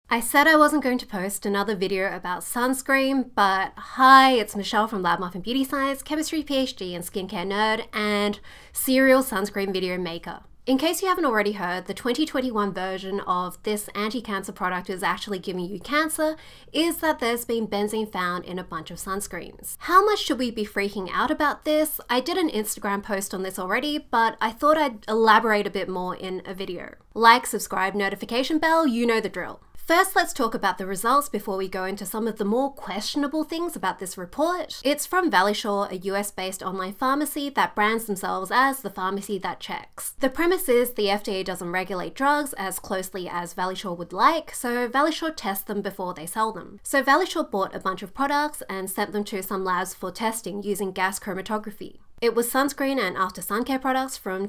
I said I wasn't going to post another video about sunscreen, but hi, it's Michelle from Muffin Beauty Science, chemistry PhD and skincare nerd, and serial sunscreen video maker. In case you haven't already heard, the 2021 version of this anti-cancer product is actually giving you cancer is that there's been benzene found in a bunch of sunscreens. How much should we be freaking out about this? I did an Instagram post on this already, but I thought I'd elaborate a bit more in a video. Like, subscribe, notification bell, you know the drill. First, let's talk about the results before we go into some of the more questionable things about this report. It's from Valisure, a US-based online pharmacy that brands themselves as the pharmacy that checks. The premise is the FDA doesn't regulate drugs as closely as Valisure would like, so Valisure tests them before they sell them. So Valisure bought a bunch of products and sent them to some labs for testing using gas chromatography. It was sunscreen and after sun care products from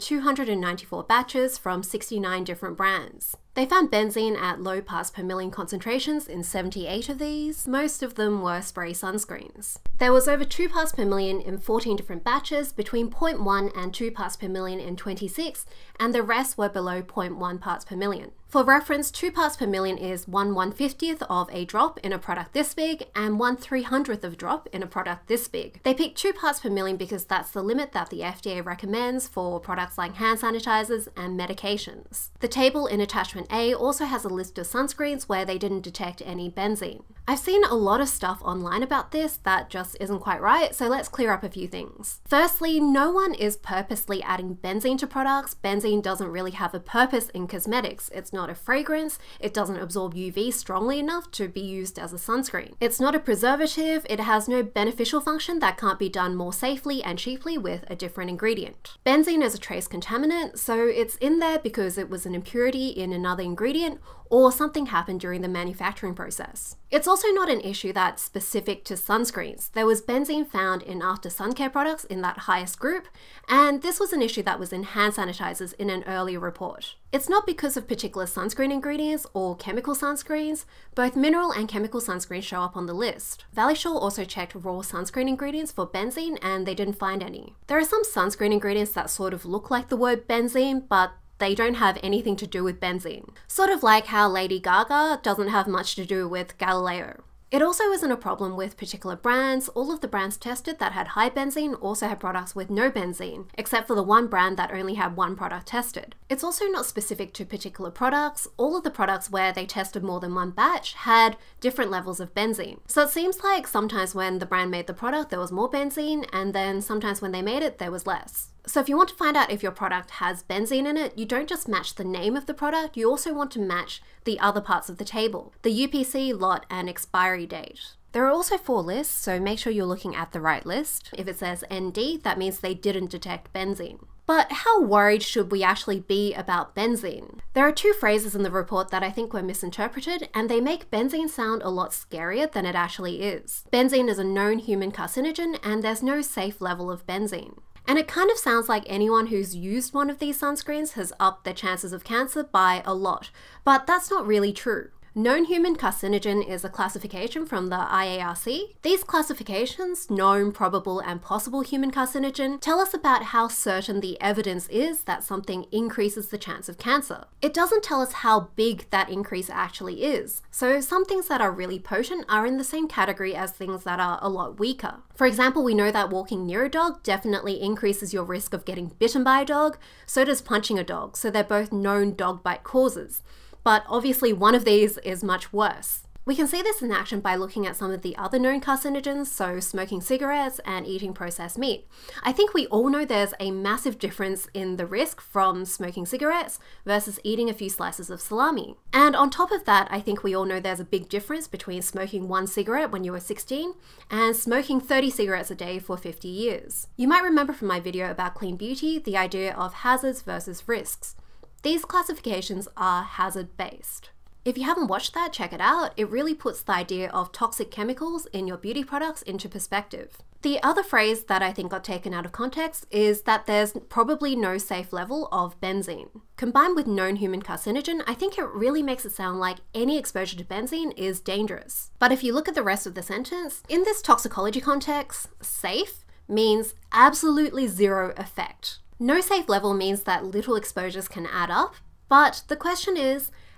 294 batches from 69 different brands. They found benzene at low parts per million concentrations in 78 of these. Most of them were spray sunscreens. There was over 2 parts per million in 14 different batches, between 0.1 and 2 parts per million in 26, and the rest were below 0.1 parts per million. For reference, 2 parts per million is 1/150th of a drop in a product this big and 1/300th of a drop in a product this big. They picked 2 parts per million because that's the limit that the FDA recommends for products like hand sanitizers and medications. The table in attachment A also has a list of sunscreens where they didn't detect any benzene. I've seen a lot of stuff online about this that just isn't quite right, so let's clear up a few things. Firstly, no one is purposely adding benzene to products. Benzene doesn't really have a purpose in cosmetics. It's not a fragrance, it doesn't absorb UV strongly enough to be used as a sunscreen. It's not a preservative, it has no beneficial function that can't be done more safely and cheaply with a different ingredient. Benzene is a trace contaminant, so it's in there because it was an impurity in another ingredient or something happened during the manufacturing process. It's also not an issue that's specific to sunscreens. There was benzene found in after sun care products in that highest group, and this was an issue that was in hand sanitizers in an earlier report. It's not because of particular sunscreen ingredients or chemical sunscreens. Both mineral and chemical sunscreens show up on the list. Valisure also checked raw sunscreen ingredients for benzene and they didn't find any. There are some sunscreen ingredients that sort of look like the word benzene, but they don't have anything to do with benzene. Sort of like how Lady Gaga doesn't have much to do with Galileo. It also isn't a problem with particular brands. All of the brands tested that had high benzene also had products with no benzene, except for the one brand that only had one product tested. It's also not specific to particular products. All of the products where they tested more than one batch had different levels of benzene. So it seems like sometimes when the brand made the product there was more benzene, and then sometimes when they made it there was less. So if you want to find out if your product has benzene in it, you don't just match the name of the product, you also want to match the other parts of the table, the UPC, lot, and expiry date. There are also 4 lists, so make sure you're looking at the right list. If it says ND, that means they didn't detect benzene. But how worried should we actually be about benzene? There are 2 phrases in the report that I think were misinterpreted, and they make benzene sound a lot scarier than it actually is. Benzene is a known human carcinogen, and there's no safe level of benzene. And it kind of sounds like anyone who's used one of these sunscreens has upped their chances of cancer by a lot, but that's not really true. Known human carcinogen is a classification from the IARC. These classifications, known, probable, and possible human carcinogen, tell us about how certain the evidence is that something increases the chance of cancer. It doesn't tell us how big that increase actually is. So some things that are really potent are in the same category as things that are a lot weaker. For example, we know that walking near a dog definitely increases your risk of getting bitten by a dog, so does punching a dog, so they're both known dog bite causes. But obviously one of these is much worse. We can see this in action by looking at some of the other known carcinogens, so smoking cigarettes and eating processed meat. I think we all know there's a massive difference in the risk from smoking cigarettes versus eating a few slices of salami. And on top of that, I think we all know there's a big difference between smoking 1 cigarette when you were 16 and smoking 30 cigarettes a day for 50 years. You might remember from my video about clean beauty the idea of hazards versus risks. These classifications are hazard-based. If you haven't watched that, check it out. It really puts the idea of toxic chemicals in your beauty products into perspective. The other phrase that I think got taken out of context is that there's probably no safe level of benzene. Combined with known human carcinogen, I think it really makes it sound like any exposure to benzene is dangerous. But if you look at the rest of the sentence, in this toxicology context, safe means absolutely zero effect. No safe level means that little exposures can add up, but the question is,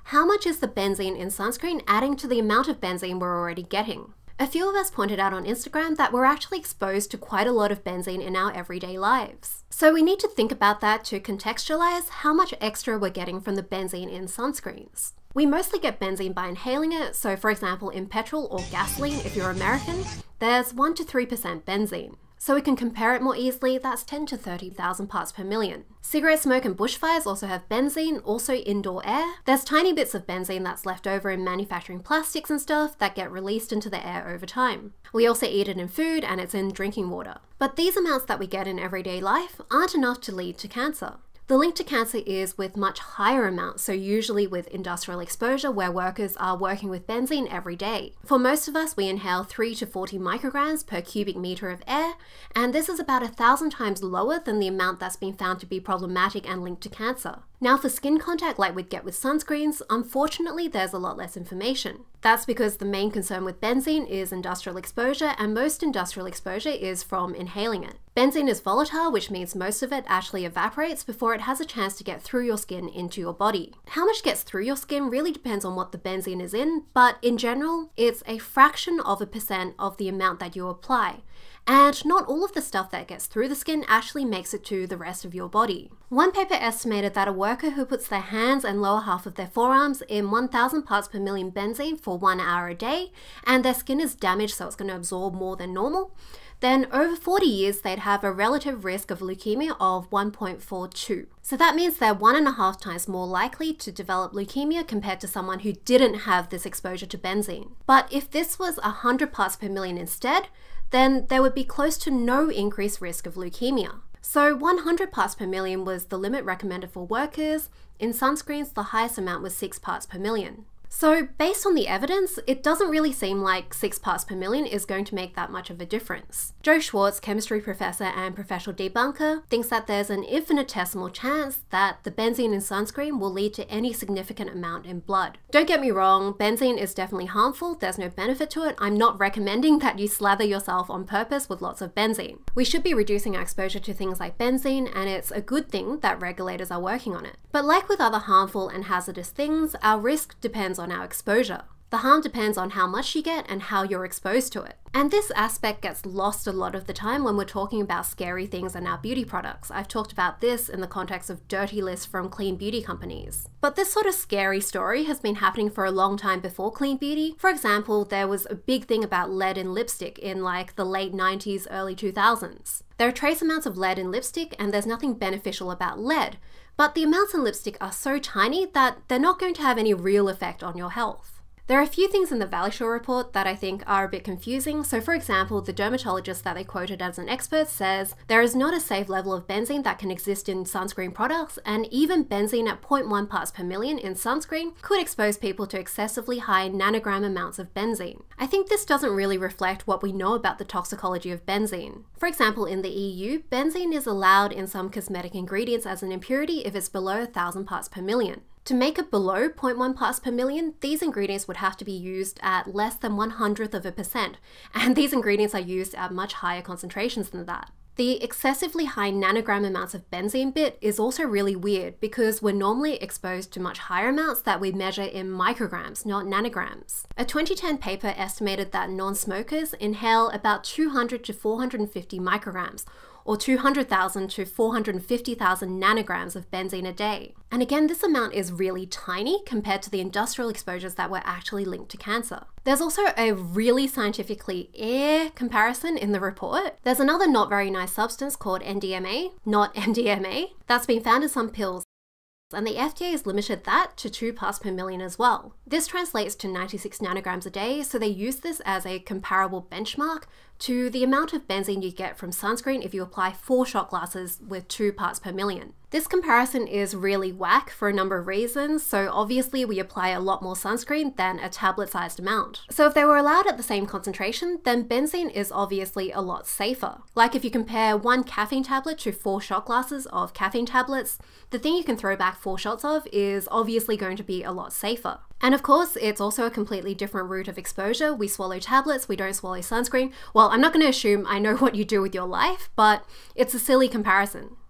how much is the benzene in sunscreen adding to the amount of benzene we're already getting? A few of us pointed out on Instagram that we're actually exposed to quite a lot of benzene in our everyday lives. So we need to think about that to contextualize how much extra we're getting from the benzene in sunscreens. We mostly get benzene by inhaling it, so for example in petrol or gasoline if you're American, there's 1 to 3% benzene. So we can compare it more easily, that's 10 to 30,000 parts per million. Cigarette smoke and bushfires also have benzene, also indoor air. There's tiny bits of benzene that's left over in manufacturing plastics and stuff that get released into the air over time. We also eat it in food and it's in drinking water. But these amounts that we get in everyday life aren't enough to lead to cancer. The link to cancer is with much higher amounts, so usually with industrial exposure where workers are working with benzene every day. For most of us, we inhale 3 to 40 micrograms per cubic meter of air, and this is about 1,000 times lower than the amount that's been found to be problematic and linked to cancer. Now for skin contact like we'd get with sunscreens, unfortunately there's a lot less information. That's because the main concern with benzene is industrial exposure, and most industrial exposure is from inhaling it. Benzene is volatile, which means most of it actually evaporates before it has a chance to get through your skin into your body. How much gets through your skin really depends on what the benzene is in, but in general, it's a fraction of a percent of the amount that you apply. And not all of the stuff that gets through the skin actually makes it to the rest of your body. One paper estimated that a worker who puts their hands and lower half of their forearms in 1,000 parts per million benzene for 1 hour a day, and their skin is damaged so it's going to absorb more than normal, then over 40 years they'd have a relative risk of leukemia of 1.42. So that means they're 1.5 times more likely to develop leukemia compared to someone who didn't have this exposure to benzene. But if this was 100 parts per million instead, then there would be close to no increased risk of leukemia. So 100 parts per million was the limit recommended for workers. In sunscreens, the highest amount was 6 parts per million. So based on the evidence, it doesn't really seem like 6 parts per million is going to make that much of a difference. Joe Schwartz, chemistry professor and professional debunker, thinks that there's an infinitesimal chance that the benzene in sunscreen will lead to any significant amount in blood. Don't get me wrong, benzene is definitely harmful, there's no benefit to it. I'm not recommending that you slather yourself on purpose with lots of benzene. We should be reducing our exposure to things like benzene, and it's a good thing that regulators are working on it. But like with other harmful and hazardous things, our risk depends on our exposure. The harm depends on how much you get and how you're exposed to it. And this aspect gets lost a lot of the time when we're talking about scary things in our beauty products. I've talked about this in the context of dirty lists from clean beauty companies. But this sort of scary story has been happening for a long time before clean beauty. For example, there was a big thing about lead in lipstick in like the late 90s, early 2000s. There are trace amounts of lead in lipstick and there's nothing beneficial about lead. But the amounts in lipstick are so tiny that they're not going to have any real effect on your health. There are a few things in the Valisure report that I think are a bit confusing. So for example, the dermatologist that they quoted as an expert says, there is not a safe level of benzene that can exist in sunscreen products, and even benzene at 0.1 parts per million in sunscreen could expose people to excessively high nanogram amounts of benzene. I think this doesn't really reflect what we know about the toxicology of benzene. For example, in the EU, benzene is allowed in some cosmetic ingredients as an impurity if it's below 1,000 parts per million. To make it below 0.1 parts per million, these ingredients would have to be used at less than 1/100%, and these ingredients are used at much higher concentrations than that. The excessively high nanogram amounts of benzene bit is also really weird because we're normally exposed to much higher amounts that we measure in micrograms, not nanograms. A 2010 paper estimated that non-smokers inhale about 200 to 450 micrograms, or 200,000 to 450,000 nanograms of benzene a day. And again, this amount is really tiny compared to the industrial exposures that were actually linked to cancer. There's also a really scientifically comparison in the report. There's another not very nice substance called NDMA, not NDMA, that's been found in some pills, and the FDA has limited that to 2 parts per million as well. This translates to 96 nanograms a day, so they use this as a comparable benchmark to the amount of benzene you get from sunscreen if you apply 4 shot glasses with 2 parts per million. This comparison is really whack for a number of reasons, so obviously we apply a lot more sunscreen than a tablet-sized amount. So if they were allowed at the same concentration, then benzene is obviously a lot safer. Like if you compare 1 caffeine tablet to 4 shot glasses of caffeine tablets, the thing you can throw back 4 shots of is obviously going to be a lot safer. And of course, it's also a completely different route of exposure. We swallow tablets, we don't swallow sunscreen. Well, I'm not going to assume I know what you do with your life, but it's a silly comparison.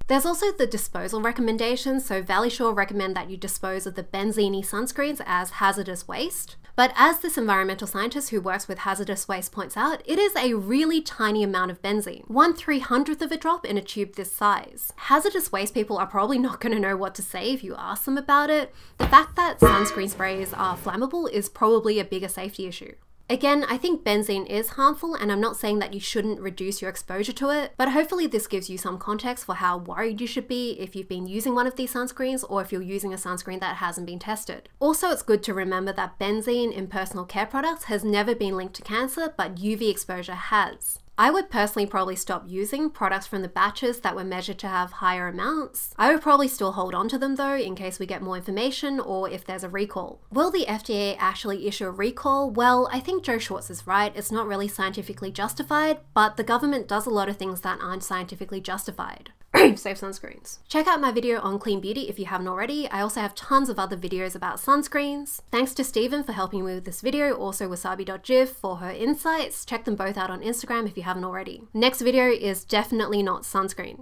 There's also the disposal recommendations, so Valisure recommend that you dispose of the Benzene sunscreens as hazardous waste. But as this environmental scientist who works with hazardous waste points out, it is a really tiny amount of benzene, 1/300th of a drop in a tube this size. Hazardous waste people are probably not going to know what to say if you ask them about it. The fact that sunscreen sprays are flammable is probably a bigger safety issue. Again, I think benzene is harmful, and I'm not saying that you shouldn't reduce your exposure to it, but hopefully this gives you some context for how worried you should be if you've been using one of these sunscreens or if you're using a sunscreen that hasn't been tested. Also, it's good to remember that benzene in personal care products has never been linked to cancer, but UV exposure has. I would personally probably stop using products from the batches that were measured to have higher amounts. I would probably still hold on to them though in case we get more information or if there's a recall. Will the FDA actually issue a recall? Well, I think Joe Schwartz is right. It's not really scientifically justified, but the government does a lot of things that aren't scientifically justified. Save sunscreens. Check out my video on clean beauty if you haven't already. I also have tons of other videos about sunscreens. Thanks to Steven for helping me with this video, also wasabi.jiv for her insights. Check them both out on Instagram if you haven't already. Next video is definitely not sunscreen.